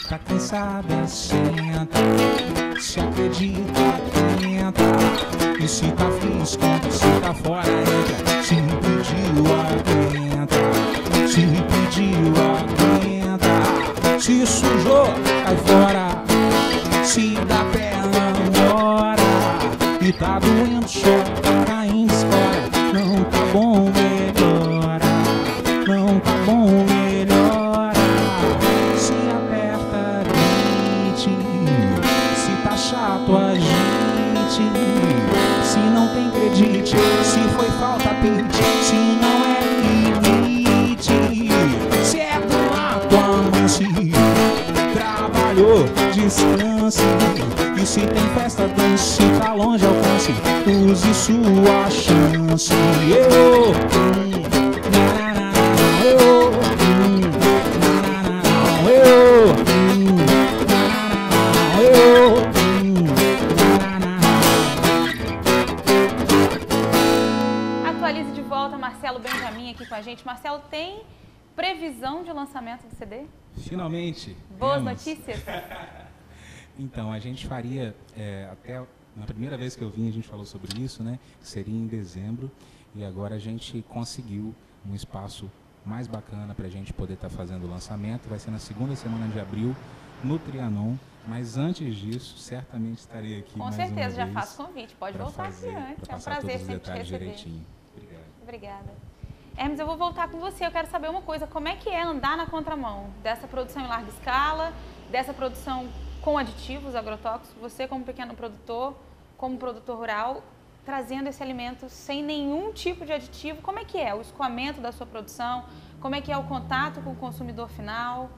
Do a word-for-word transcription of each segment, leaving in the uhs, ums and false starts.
Tá cansada, senta. Se acredita, tenta. E se tá afim, esquenta. Se tá fora, entra. Se pediu, aguenta. Se pediu, aguenta. Se sujou, cai fora. Se dá pé, namora. E tá doendo, só tá caindo escora. Não tá bom, melhora. Não tá bom, melhora. Se aperta, grite. Se tá chato, agite. Se não tem credite. Se foi falta, pinte. Se não é limite. Se é do lado, avance. Trabalhou, descanse. E se tem festa, dance. Tá longe, alcance. Use sua chance. Eu, hum, na, na, na, eu, hum, na, na, na, eu, hum, na, na, na, eu, hum, na, na, na. Atualize de volta, Marcelo Benjamin aqui com a gente. Marcelo, tem previsão de lançamento do C D? Finalmente. Boas temos. notícias? Então, a gente faria, é, até na primeira vez que eu vim, a gente falou sobre isso, né? Que seria em dezembro. E agora a gente conseguiu um espaço mais bacana para a gente poder estar tá fazendo o lançamento. Vai ser na segunda semana de abril, no Trianon. Mas antes disso, certamente estarei aqui Com mais certeza, uma já vez faço convite. Pode voltar fazer, aqui antes. É um passar prazer todos os sempre te detalhes receber. direitinho. Obrigado. Obrigada. Hermes, eu vou voltar com você. Eu quero saber uma coisa. Como é que é andar na contramão dessa produção em larga escala, dessa produção com aditivos agrotóxicos? Você, como pequeno produtor, como produtor rural, trazendo esse alimento sem nenhum tipo de aditivo. Como é que é o escoamento da sua produção? Como é que é o contato com o consumidor final?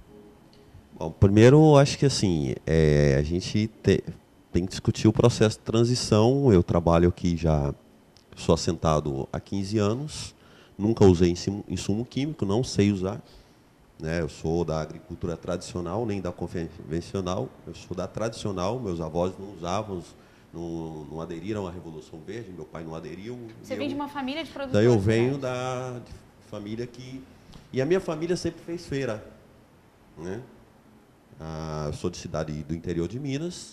Bom, primeiro, acho que assim, é, a gente te, tem que discutir o processo de transição. Eu trabalho aqui já, sou assentado há quinze anos, nunca usei insumo, insumo químico, não sei usar. Né? Eu sou da agricultura tradicional, nem da convencional, eu sou da tradicional, meus avós não usavam, não, não aderiram à Revolução Verde, meu pai não aderiu. Você vem eu, de uma família de produtores? Daí eu venho da de família que... E a minha família sempre fez feira. Né? Ah, eu sou de cidade do interior de Minas,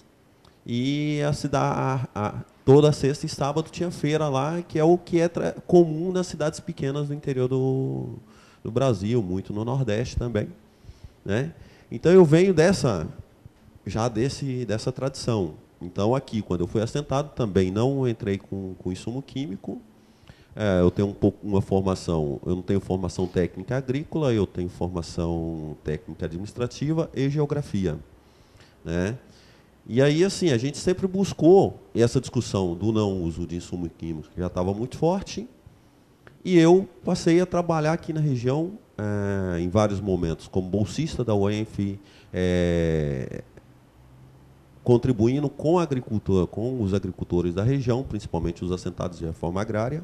e a cidade, a, a, toda sexta e sábado tinha feira lá, que é o que é comum nas cidades pequenas do interior do, do Brasil, muito no Nordeste também. Né? Então eu venho dessa, já desse, dessa tradição. Então aqui, quando eu fui assentado, também não entrei com, com insumo químico. É, eu tenho um pouco uma formação, eu não tenho formação técnica agrícola, eu tenho formação técnica administrativa e geografia. Né? E aí, assim, a gente sempre buscou essa discussão do não uso de insumos químicos, que já estava muito forte, e eu passei a trabalhar aqui na região, é, em vários momentos, como bolsista da U E N F, é, contribuindo com a agricultura, com os agricultores da região, principalmente os assentados de reforma agrária,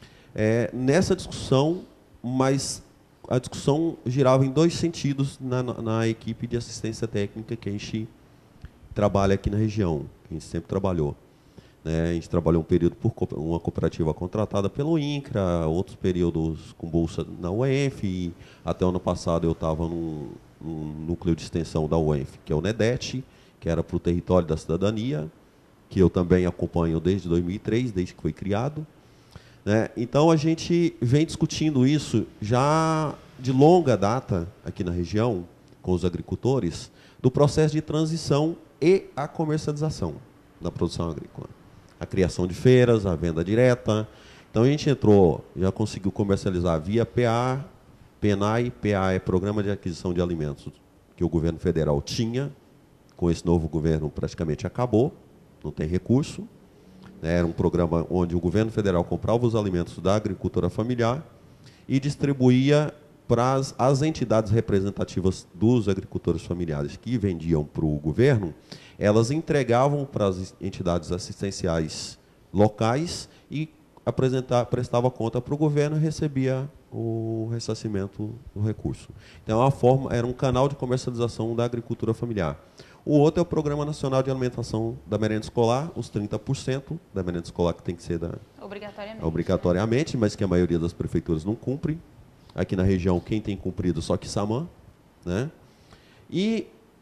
é, nessa discussão, mas a discussão girava em dois sentidos na, na, na equipe de assistência técnica que a gente trabalha aqui na região, que a gente sempre trabalhou. Né? A gente trabalhou um período por uma cooperativa contratada pelo INCRA, outros períodos com bolsa na U E N F, e até o ano passado eu estava num, num núcleo de extensão da U E N F, que é o NEDET, que era para o território da cidadania, que eu também acompanho desde dois mil e três, desde que foi criado. Né? Então, a gente vem discutindo isso já de longa data aqui na região, com os agricultores, do processo de transição e a comercialização da produção agrícola. A criação de feiras, a venda direta. Então, a gente entrou, já conseguiu comercializar via P A, PENAI. P A é Programa de Aquisição de Alimentos, que o governo federal tinha. Com esse novo governo, praticamente acabou, não tem recurso. Era um programa onde o governo federal comprava os alimentos da agricultura familiar e distribuía para as, as entidades representativas dos agricultores familiares que vendiam para o governo, elas entregavam para as entidades assistenciais locais e apresentar, prestava conta para o governo e recebia o ressarcimento do recurso. Então, a forma, era um canal de comercialização da agricultura familiar. O outro é o Programa Nacional de Alimentação da Merenda Escolar, os trinta por cento da merenda escolar que tem que ser da, obrigatoriamente, obrigatoriamente, mas que a maioria das prefeituras não cumpre. Aqui na região, quem tem cumprido só Quissamã. Né? E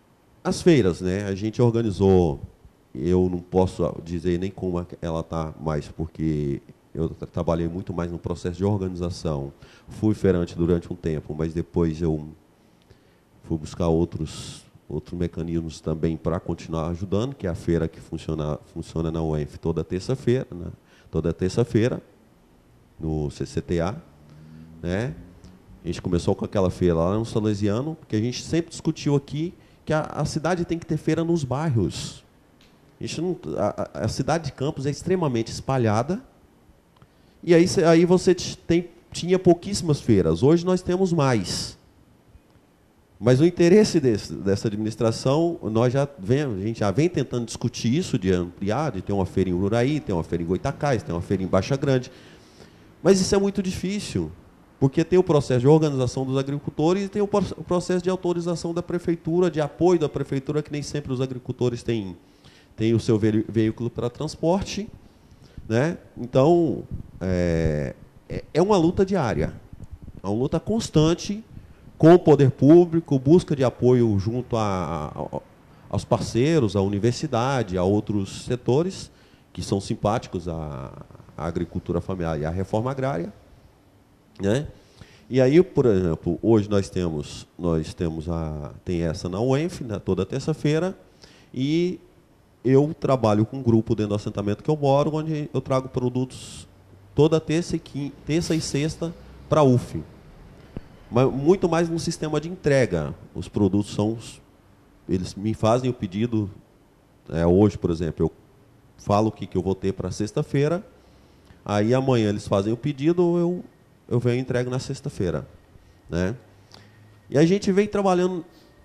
as feiras, né? A gente organizou, eu não posso dizer nem como ela está mais, porque eu tra trabalhei muito mais no processo de organização. Fui feirante durante um tempo, mas depois eu fui buscar outros, outros mecanismos também para continuar ajudando, que é a feira que funciona, funciona na U E N F toda terça-feira, né? Toda terça-feira, no C C T A. Né? A gente começou com aquela feira lá no Salesiano, porque a gente sempre discutiu aqui que a, a cidade tem que ter feira nos bairros. A, gente não, a, a cidade de Campos é extremamente espalhada, e aí, aí você tem, tinha pouquíssimas feiras. Hoje nós temos mais. Mas o interesse desse, dessa administração, nós já vem, a gente já vem tentando discutir isso, de ampliar, de ter uma feira em Ururaí, ter uma feira em Goitacás, ter uma feira em Baixa Grande. Mas isso é muito difícil, porque tem o processo de organização dos agricultores e tem o processo de autorização da prefeitura, de apoio da prefeitura, que nem sempre os agricultores têm, têm o seu veículo para transporte. Né? Então, é, é uma luta diária, é uma luta constante com o poder público, busca de apoio junto a, a, aos parceiros, à universidade, a outros setores que são simpáticos à, à agricultura familiar e à reforma agrária. Né? E aí, por exemplo, hoje nós temos, nós temos a, tem essa na U E N F, né, toda terça-feira, e eu trabalho com um grupo dentro do assentamento que eu moro, onde eu trago produtos toda terça e, quinta, terça e sexta para a U F. Mas muito mais no sistema de entrega. Os produtos são... Eles me fazem o pedido. É, hoje, por exemplo, eu falo o que, que eu vou ter para sexta-feira. Aí amanhã eles fazem o pedido, eu, eu venho e entrego na sexta-feira. Né? E a gente vem trabalhando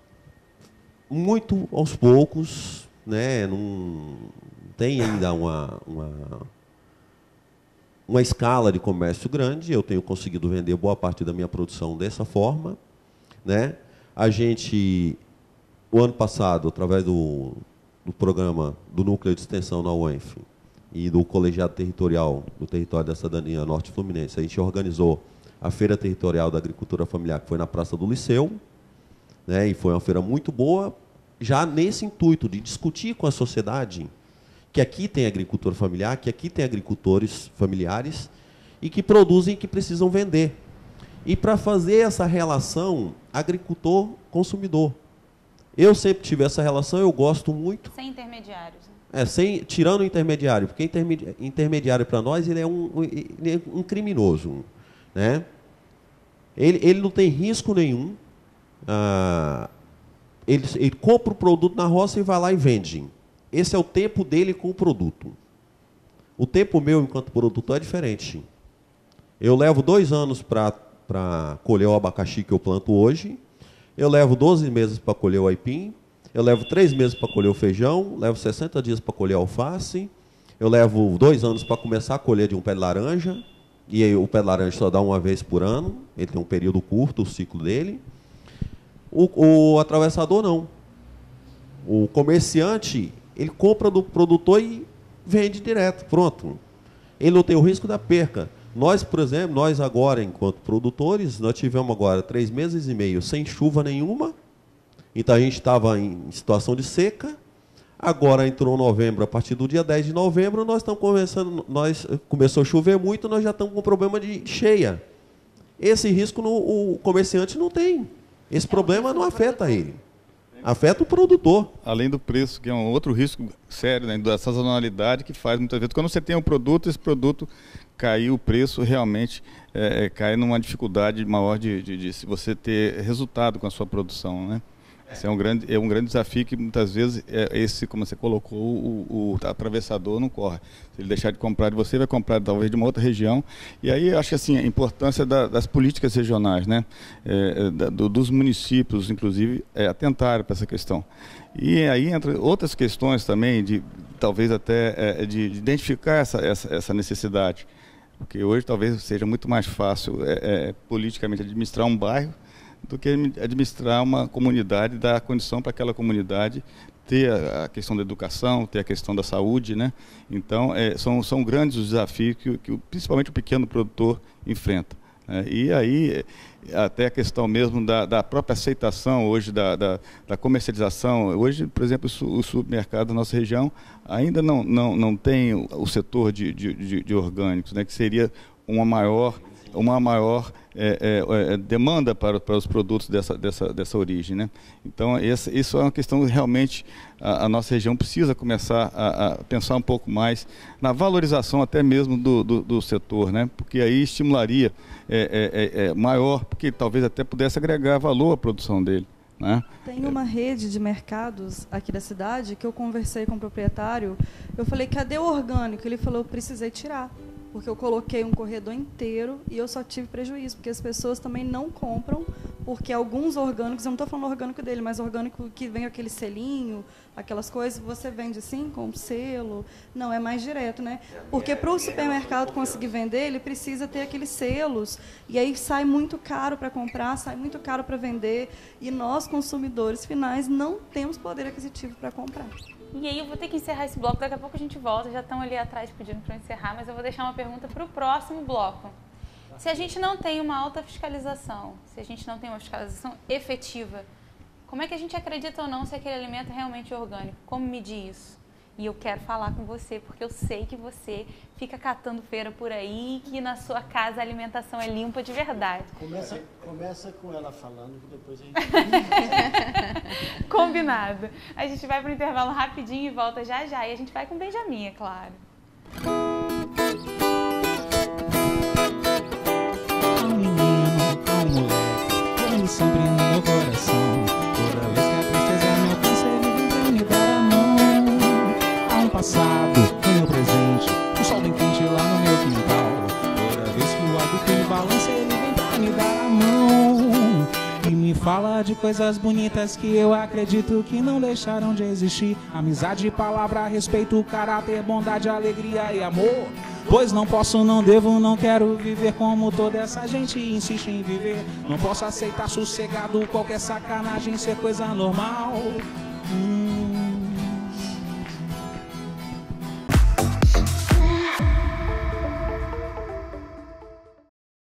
muito aos poucos, né? Não tem ainda uma, uma, uma escala de comércio grande. Eu tenho conseguido vender boa parte da minha produção dessa forma. Né? A gente, o ano passado, através do, do programa do Núcleo de Extensão na U E N F e do Colegiado Territorial do Território da Cidadania Norte Fluminense, a gente organizou a Feira Territorial da Agricultura Familiar, que foi na Praça do Liceu, né? E foi uma feira muito boa, já nesse intuito de discutir com a sociedade que aqui tem agricultura familiar, que aqui tem agricultores familiares e que produzem e que precisam vender. E para fazer essa relação agricultor-consumidor. Eu sempre tive essa relação, eu gosto muito. Sem intermediários. Né? É, sem, tirando o intermediário, porque intermedi intermediário para nós ele é um, ele é um criminoso. Né? Ele, ele não tem risco nenhum. Ah, Ele, ele compra o produto na roça e vai lá e vende. Esse é o tempo dele com o produto. O tempo meu, enquanto produtor, é diferente. Eu levo dois anos para colher o abacaxi que eu planto hoje. Eu levo doze meses para colher o aipim. Eu levo três meses para colher o feijão. Levo sessenta dias para colher a alface. Eu levo dois anos para começar a colher de um pé de laranja. E aí, o pé de laranja só dá uma vez por ano. Ele tem um período curto, o ciclo dele. O, o atravessador não. O comerciante, ele compra do produtor e vende direto, pronto. Ele não tem o risco da perca. Nós, por exemplo, nós agora, enquanto produtores, nós tivemos agora três meses e meio sem chuva nenhuma. Então a gente estava em situação de seca. Agora entrou novembro, a partir do dia dez de novembro, nós estamos começando, nós começou a chover muito, nós já estamos com problema de cheia. Esse risco no, o comerciante não tem. Esse problema não afeta ele, afeta o produtor. Além do preço, que é um outro risco sério, né, da sazonalidade, que faz muitas vezes, quando você tem um produto, esse produto cair o preço, realmente é, cai numa dificuldade maior de, de, de se você ter resultado com a sua produção. Né? Esse é um grande, é um grande desafio que muitas vezes, é esse, como você colocou, o, o atravessador não corre. Se ele deixar de comprar de você, vai comprar talvez de uma outra região. E aí eu acho que assim, a importância da, das políticas regionais, né? É, da, do, dos municípios, inclusive, é, atentarem para essa questão. E aí entra outras questões também, de talvez até é, de, de identificar essa, essa, essa necessidade. Porque hoje talvez seja muito mais fácil é, é, politicamente administrar um bairro do que administrar uma comunidade, dar condição para aquela comunidade ter a, a questão da educação, ter a questão da saúde, né? Então, é, são, são grandes os desafios que, que principalmente o pequeno produtor enfrenta. É, e aí, até a questão mesmo da, da própria aceitação hoje, da, da, da comercialização. Hoje, por exemplo, o supermercado da nossa região ainda não, não, não tem o setor de, de, de, de orgânicos, né, que seria uma maior, uma maior é, é, demanda para, para os produtos dessa, dessa, dessa origem, né? Então, essa, isso é uma questão que realmente a, a nossa região precisa começar a, a pensar um pouco mais na valorização até mesmo do, do, do setor, né? Porque aí estimularia é, é, é, maior, porque talvez até pudesse agregar valor à produção dele, né? Tem uma rede de mercados aqui da cidade que eu conversei com o proprietário, eu falei, cadê o orgânico? Ele falou, precisei tirar. Porque eu coloquei um corredor inteiro e eu só tive prejuízo, porque as pessoas também não compram, porque alguns orgânicos, eu não estou falando orgânico dele, mas orgânico que vem aquele selinho, aquelas coisas, você vende assim, com selo, não, é mais direto, né? Porque para o supermercado conseguir vender, ele precisa ter aqueles selos, e aí sai muito caro para comprar, sai muito caro para vender, e nós, consumidores finais, não temos poder aquisitivo para comprar. E aí eu vou ter que encerrar esse bloco, daqui a pouco a gente volta, já estão ali atrás pedindo para eu encerrar, mas eu vou deixar uma pergunta para o próximo bloco. Se a gente não tem uma alta fiscalização, se a gente não tem uma fiscalização efetiva, como é que a gente acredita ou não se aquele alimento é realmente orgânico? Como medir isso? E eu quero falar com você, porque eu sei que você fica catando feira por aí e que na sua casa a alimentação é limpa de verdade. Começa, começa com ela falando, que depois a gente... Combinado. A gente vai para o intervalo rapidinho e volta já já. E a gente vai com o Benjamin, é claro. Há um menino, há um moleque, ele sempre no meu coração. Toda vez que a tristeza me alcança, ele vem pra me dar a mão. Há um passado, no meu presente, o sol bem quente lá no meu quintal. Toda vez que o adulto balança, ele vem pra me dar a mão. E me fala de coisas bonitas que eu acredito que não deixaram de existir. Amizade, palavra, respeito, caráter, bondade, alegria e amor. Pois não posso, não devo, não quero viver como toda essa gente insiste em viver. Não posso aceitar sossegado qualquer sacanagem ser coisa normal. Hum.